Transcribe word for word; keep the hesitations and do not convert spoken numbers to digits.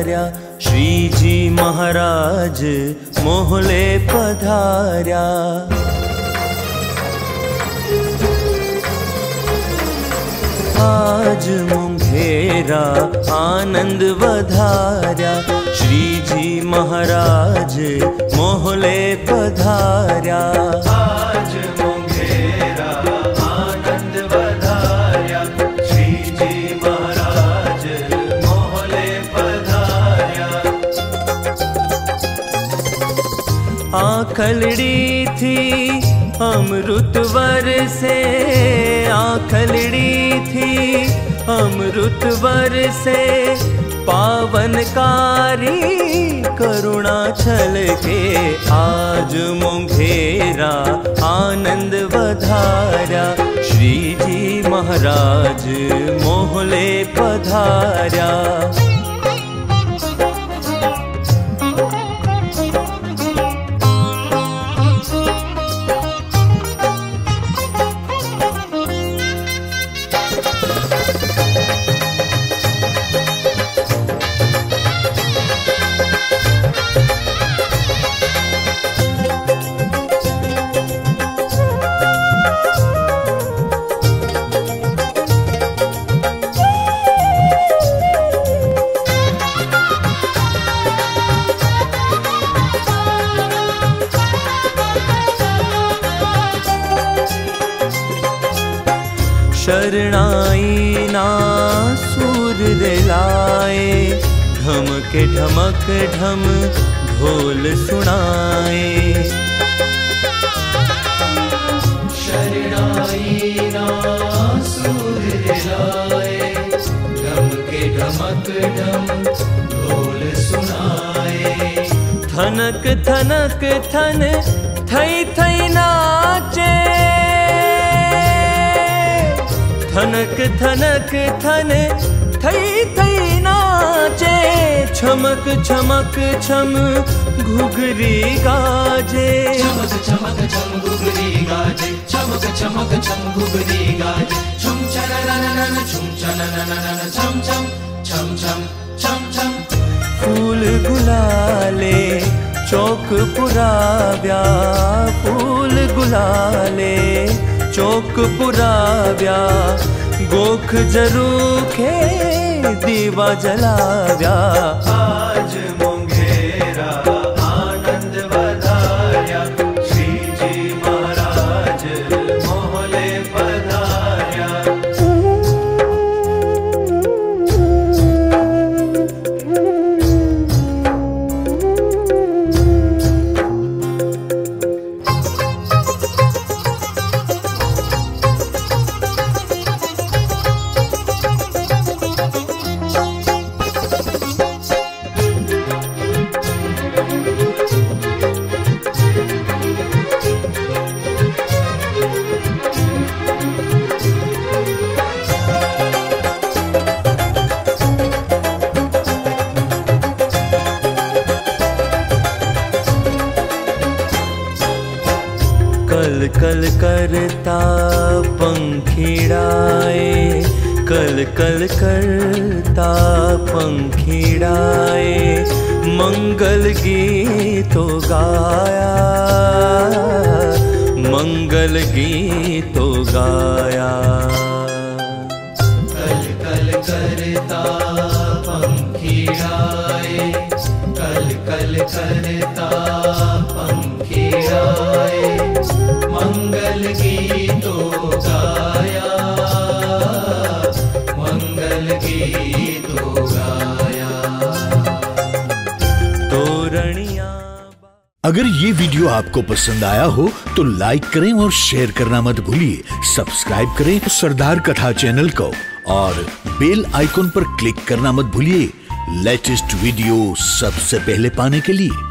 पधार्या, श्रीजी महाराज मोहले पधार्या। आज मुंगेरा आनंद वधार्या, श्रीजी महाराज मोहले पधार्या। आज मुंगेरा आनंद वधार्या, श्रीजी महाराज मोहले पधार्या। आखलड़ी थी अमृत बरसे, आखलड़ी थी अमृत बरसे, पावनकारी करुणा छलके। आज मुंगेरा आनंद वधार्या, श्रीजी महाराज मोहले पधार्या। शरणाई ना सूर लाए, ढमके ढमक ढम ढोल सुनाए। शरणाई ना सूर लाए, ढमके ढमक ढम ढोल सुनाए। थनक थनक थन थई थई नाचे, थनक थनक थन थई थई नाचे। छमक छमक छम घुघरी गाजे, चमक चमक छम घुघरी गाजे, चमक चमक छम घुघरी गाजे। छुम चननननन छुम चननननन छम छम छम छम छम छम। फूल गुलाले चौक पुराव्या, फूल गुलाले चौक पुराव्या। गोख जरूखे दीवा जलाव्या। आज मुंगेरा आनंद वधार्या, श्रीजी महाराज मोहले पधार्या। कल कल करता पंखीड़ाए, कल कल करता पंखीड़ाए। मंगल गीतो गाया, मंगल गीतो गाया। कल कल करता पंखीड़ाए, कल कल करता पंखीड़ाए। मंगल गीतो गाया, मंगल गीतो गाया। तोरणिया। अगर ये वीडियो आपको पसंद आया हो तो लाइक करें और शेयर करना मत भूलिए। सब्सक्राइब करें सरदार कथा चैनल को और बेल आइकॉन पर क्लिक करना मत भूलिए लेटेस्ट वीडियो सबसे पहले पाने के लिए।